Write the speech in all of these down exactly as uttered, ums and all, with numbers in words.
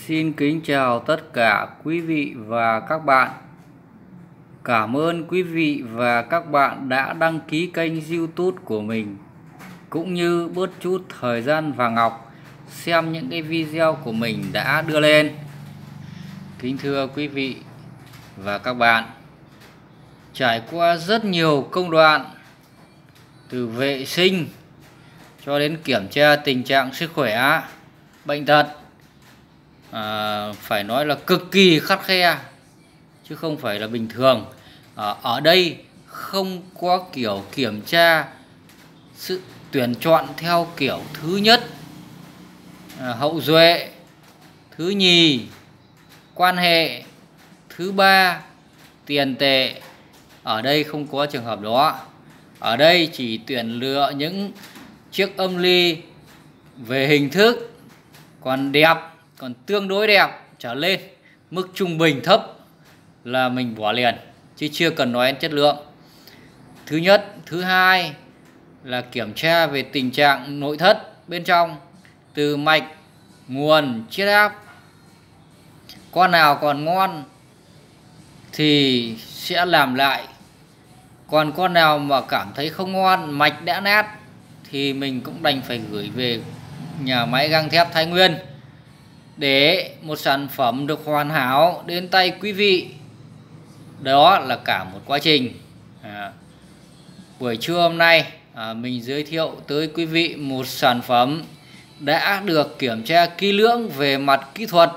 Xin kính chào tất cả quý vị và các bạn. Cảm ơn quý vị và các bạn đã đăng ký kênh YouTube của mình, cũng như bớt chút thời gian vàng ngọc xem những cái video của mình đã đưa lên. Kính thưa quý vị và các bạn, trải qua rất nhiều công đoạn, từ vệ sinh cho đến kiểm tra tình trạng sức khỏe, bệnh tật, à, phải nói là cực kỳ khắt khe chứ không phải là bình thường. à, Ở đây không có kiểu kiểm tra sự tuyển chọn theo kiểu thứ nhất à, hậu duệ, thứ nhì quan hệ, thứ ba tiền tệ. Ở đây không có trường hợp đó. Ở đây chỉ tuyển lựa những chiếc âm ly về hình thức còn đẹp, còn tương đối đẹp trở lên, mức trung bình thấp là mình bỏ liền, chứ chưa cần nói đến chất lượng. Thứ nhất. Thứ hai là kiểm tra về tình trạng nội thất bên trong, từ mạch, nguồn, chiết áp. Con nào còn ngon thì sẽ làm lại, còn con nào mà cảm thấy không ngon, mạch đã nát, thì mình cũng đành phải gửi về nhà máy gang thép Thái Nguyên để một sản phẩm được hoàn hảo đến tay quý vị. Đó là cả một quá trình. à, Buổi trưa hôm nay à, mình giới thiệu tới quý vị một sản phẩm đã được kiểm tra kỹ lưỡng về mặt kỹ thuật,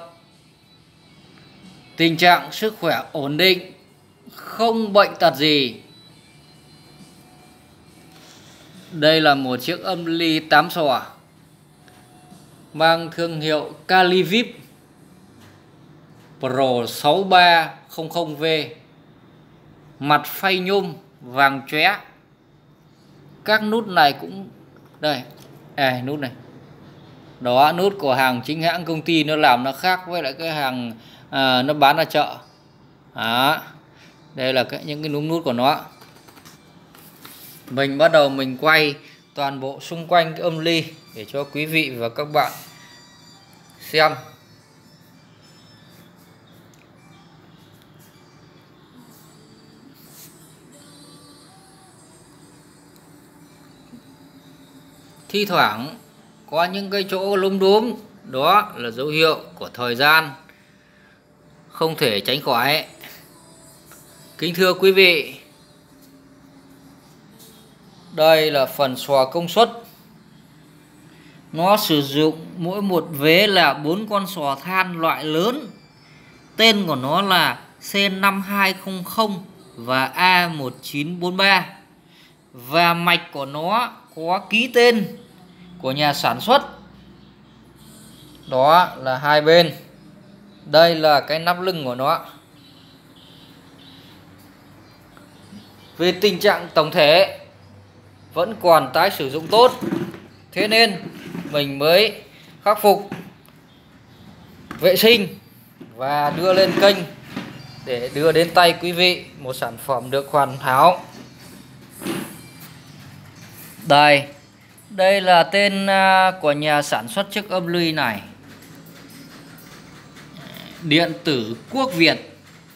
tình trạng sức khỏe ổn định, không bệnh tật gì. Đây là một chiếc âm ly tám xòa mang thương hiệu Calivip Pro sáu ba không không V, mặt phay nhôm vàng chóe. Các nút này cũng đây, à, nút này đó, nút của hàng chính hãng công ty nó làm nó khác với lại cái hàng à, nó bán ở chợ. Đó, đây là cái, những cái núm nút của nó. Mình bắt đầu mình quay toàn bộ xung quanh cái âm ly để cho quý vị và các bạn xem. Thi thoảng có những cái chỗ lúm đúm, đó là dấu hiệu của thời gian, không thể tránh khỏi. Kính thưa quý vị, đây là phần xòa công suất. Nó sử dụng mỗi một vế là bốn con xòa than loại lớn. Tên của nó là C năm hai không không và A một chín bốn ba. Và mạch của nó có ký tên của nhà sản xuất. Đó là hai bên. Đây là cái nắp lưng của nó. Về tình trạng tổng thể vẫn còn tái sử dụng tốt, thế nên mình mới khắc phục, vệ sinh và đưa lên kênh để đưa đến tay quý vị một sản phẩm được hoàn hảo. Đây, đây là tên của nhà sản xuất chiếc âm ly này, Điện tử Quốc Việt.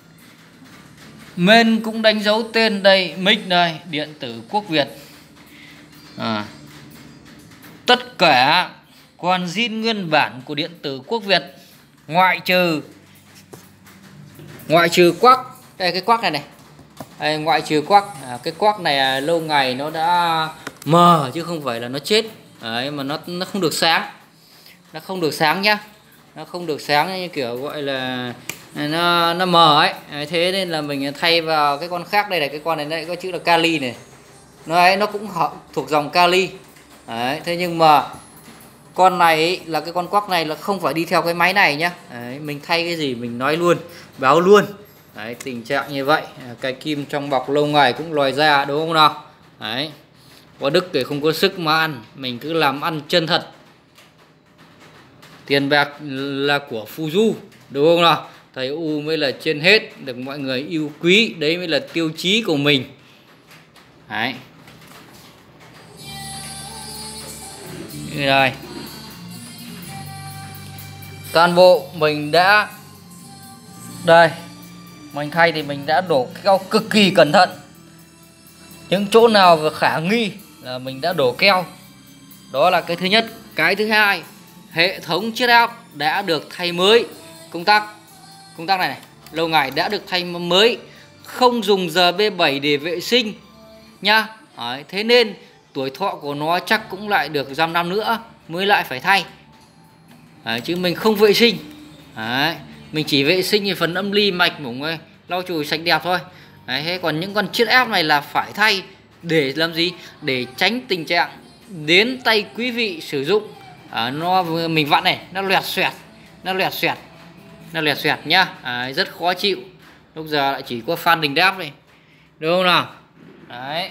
Men cũng đánh dấu tên đây, mic đây, Điện tử Quốc Việt. à. Tất cả còn zin nguyên bản của Điện tử Quốc Việt, ngoại trừ ngoại trừ quắc. Đây cái quắc này này, đây, ngoại trừ quắc. à, cái quắc này lâu ngày nó đã mờ chứ không phải là nó chết. Đấy, mà nó nó không được sáng, nó không được sáng nhá, nó không được sáng như kiểu gọi là nó nó mờ ấy. Đấy, thế nên là mình thay vào cái con khác. Đây là cái con này, đây có chữ là kali này, nó ấy, nó cũng thuộc dòng kali. Đấy, thế nhưng mà con này ấy, là cái con quắc này là không phải đi theo cái máy này nhá. Đấy, mình thay cái gì mình nói luôn, báo luôn. Đấy, tình trạng như vậy. Cái kim trong bọc lâu ngày cũng lòi ra, đúng không nào? Đấy, có đức để không có sức mà ăn, mình cứ làm ăn chân thật. Tiền bạc là của phù du, đúng không nào? Thầy U mới là trên hết, được mọi người yêu quý, đấy mới là tiêu chí của mình. Đấy. Đây. toàn bộ mình đã đây, mình thay thì mình đã đổ keo cực kỳ cẩn thận. Những chỗ nào khả nghi là mình đã đổ keo. Đó là cái thứ nhất. Cái thứ hai, hệ thống chiết áp đã được thay mới. Công tắc Công tắc này này lâu ngày đã được thay mới, không dùng giê bê bảy để vệ sinh nhá. Đấy, thế nên tuổi thọ của nó chắc cũng lại được dăm năm nữa mới lại phải thay. Đấy, chứ mình không vệ sinh. Đấy, mình chỉ vệ sinh cái phần âm ly mạch mỏng ấy, lau chùi sạch đẹp thôi. Đấy, thế còn những con chiết áp này là phải thay. Để làm gì? Để tránh tình trạng đến tay quý vị sử dụng à, nó mình vặn này nó loẹt xoẹt, nó loẹt xoẹt, nó loẹt xoẹt nhá. À, rất khó chịu. Lúc giờ lại chỉ có Phan Đình Đáp này, đúng không nào? Đấy,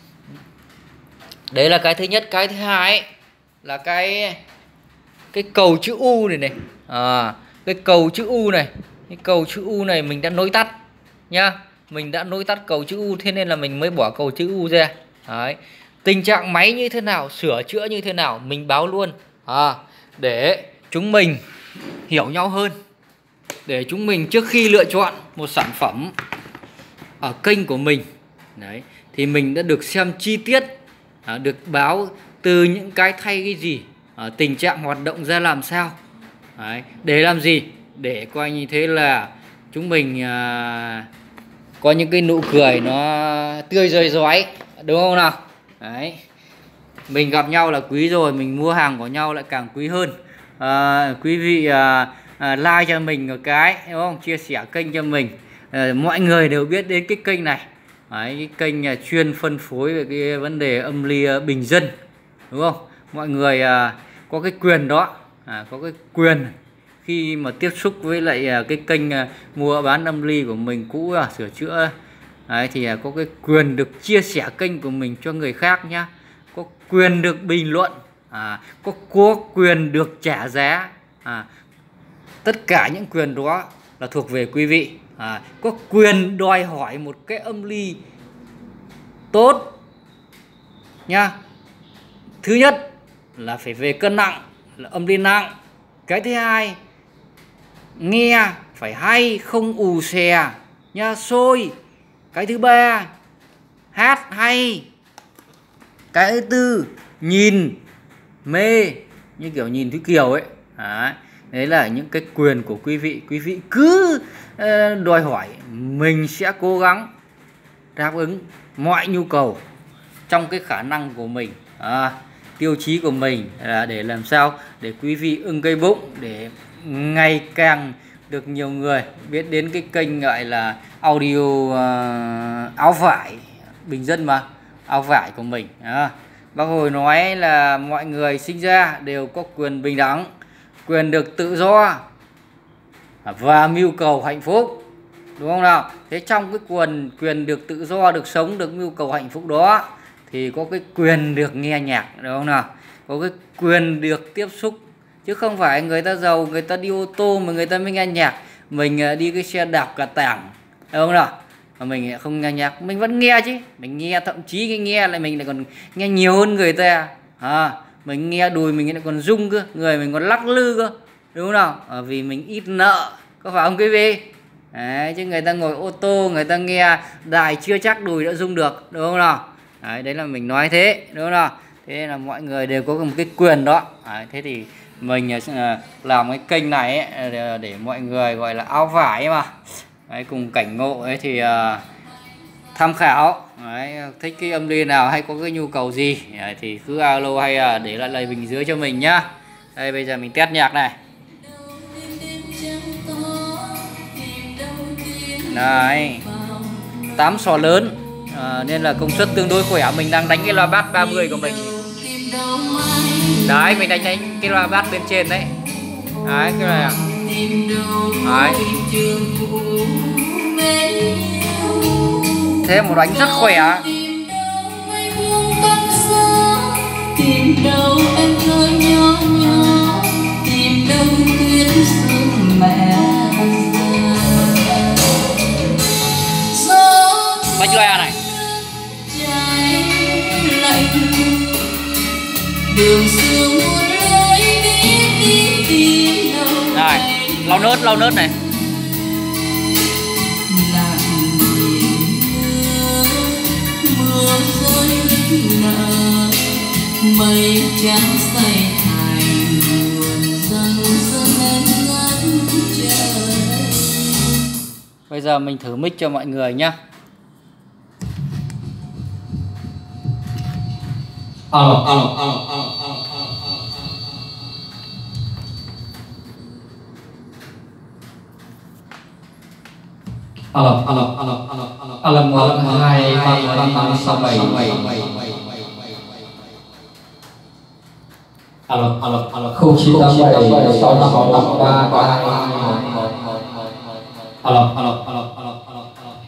đấy là cái thứ nhất. Cái thứ hai ấy, là cái cái cầu chữ U này này. À, cái cầu chữ U này, cái cầu chữ U này mình đã nối tắt nhá. Mình đã nối tắt cầu chữ U, thế nên là mình mới bỏ cầu chữ U ra. Đấy, tình trạng máy như thế nào, sửa chữa như thế nào mình báo luôn à, để chúng mình hiểu nhau hơn, để chúng mình trước khi lựa chọn một sản phẩm ở kênh của mình đấy, thì mình đã được xem chi tiết, à, được báo từ những cái thay cái gì, à, tình trạng hoạt động ra làm sao. Đấy, để làm gì? Để coi như thế là chúng mình à, có những cái nụ cười nó tươi rơi rói, đúng không nào? Đấy, mình gặp nhau là quý rồi, mình mua hàng của nhau lại càng quý hơn. À, quý vị à, à, like cho mình một cái, đúng không? Chia sẻ kênh cho mình. À, mọi người đều biết đến cái kênh này. Đấy, cái kênh à, chuyên phân phối về cái vấn đề âm ly à, bình dân, đúng không? Mọi người à, có cái quyền đó, à, có cái quyền khi mà tiếp xúc với lại à, cái kênh à, mua bán âm ly của mình cũ à, sửa chữa. Đấy, thì à, có cái quyền được chia sẻ kênh của mình cho người khác nhá. Có quyền được bình luận, à, có, có quyền được trả giá, à, tất cả những quyền đó là thuộc về quý vị. À, có quyền đòi hỏi một cái âm ly tốt nha. Thứ nhất là phải về cân nặng, là âm ly nặng. Cái thứ hai, nghe phải hay, không ù xè nha, sôi. Cái thứ ba, hát hay. Cái thứ tư, nhìn mê, như kiểu nhìn Thúy Kiều ấy. Đấy, đấy là những cái quyền của quý vị. Quý vị cứ uh, đòi hỏi, mình sẽ cố gắng đáp ứng mọi nhu cầu trong cái khả năng của mình. À, tiêu chí của mình là để làm sao để quý vị ưng cây bụng, để ngày càng được nhiều người biết đến cái kênh gọi là audio uh, áo vải bình dân mà, áo vải của mình. À, Bác Hồi nói là mọi người sinh ra đều có quyền bình đẳng, quyền được tự do và mưu cầu hạnh phúc, đúng không nào? Thế trong cái quyền quyền được tự do, được sống, được mưu cầu hạnh phúc đó thì có cái quyền được nghe nhạc, đúng không nào? Có cái quyền được tiếp xúc, chứ không phải người ta giàu, người ta đi ô tô mà người ta mới nghe nhạc, mình đi cái xe đạp cả tảng, đúng không nào? Mà mình không nghe nhạc, mình vẫn nghe chứ, mình nghe, thậm chí cái nghe lại mình lại còn nghe nhiều hơn người ta. À, mình nghe đùi mình lại còn rung cơ, người mình còn lắc lư cơ, đúng không nào? À, vì mình ít nợ, có phải không quý vị? Đấy, chứ người ta ngồi ô tô, người ta nghe đài chưa chắc đùi đã rung được, đúng không nào? Đấy, đấy là mình nói thế, đúng không nào? Thế là mọi người đều có một cái quyền đó. Đấy, thế thì mình làm cái kênh này ấy, để, để mọi người gọi là áo vải mà. Đấy, cùng cảnh ngộ ấy thì uh, tham khảo. Đấy, thích cái âm ly nào hay có cái nhu cầu gì đấy, thì cứ alo hay uh, để lại lời bình dưới cho mình nhá. Đây bây giờ mình test nhạc này. Đấy, tám sò lớn, à, nên là công suất tương đối khỏe. Mình đang đánh cái loa bass ba mươi của mình. Đấy, mình đánh, đánh cái loa bass bên trên đấy. Đấy, cái này à. Đấy. Thế một đánh rất khỏe. Tìm đâu em thơ nhỏ nhỏ, tìm đâu tuyết sương mẹ. Bách loa này. Đường xưa muôn lối đi đi tìm đâu. lau nớt lau nớt này. Mưa rơi nở mây trắng say thành buồn dần dần em ngắm trời. Bây giờ mình thử mic cho mọi người nhá. Alo alo alo alo alo alo alo alo alo alo alo một hai ba năm năm sáu bảy alo alo alo không chín tám bảy sáu năm năm ba ba alo alo alo alo alo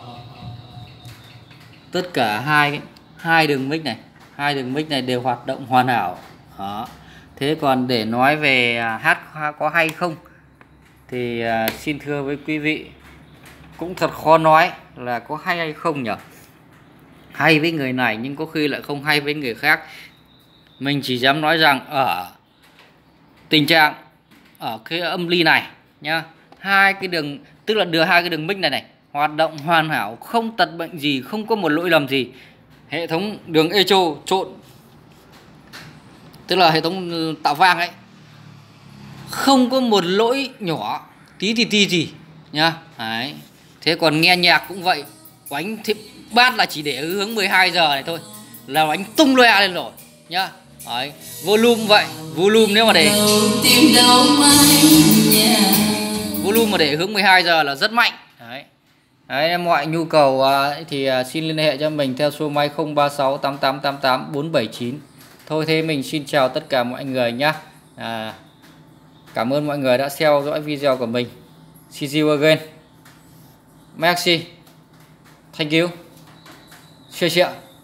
Tất cả hai hai đường mic này, hai đường mic này đều hoạt động hoàn hảo. Đó. Thế còn để nói về hát có hay không thì uh, xin thưa với quý vị, cũng thật khó nói là có hay hay không nhỉ. Hay với người này nhưng có khi lại không hay với người khác. Mình chỉ dám nói rằng ở tình trạng ở cái âm ly này nhá, hai cái đường, tức là đưa hai cái đường mic này này hoạt động hoàn hảo, không tật bệnh gì, không có một lỗi lầm gì. Hệ thống đường echo trộn, tức là hệ thống tạo vang ấy, không có một lỗi nhỏ tí thì tí gì nhá. Đấy. Thế còn nghe nhạc cũng vậy, đánh thì bát là chỉ để hướng mười hai giờ này thôi là đánh tung loa lên rồi nhá. Đấy. Volume vậy, volume nếu mà để volume mà để hướng mười hai giờ là rất mạnh. Đấy. Đấy, mọi nhu cầu thì xin liên hệ cho mình theo số máy không ba sáu tám tám tám tám bốn bảy chín. Thôi thế mình xin chào tất cả mọi người nhá. À, cảm ơn mọi người đã theo dõi video của mình. See you again. Merci. Thank you.谢谢。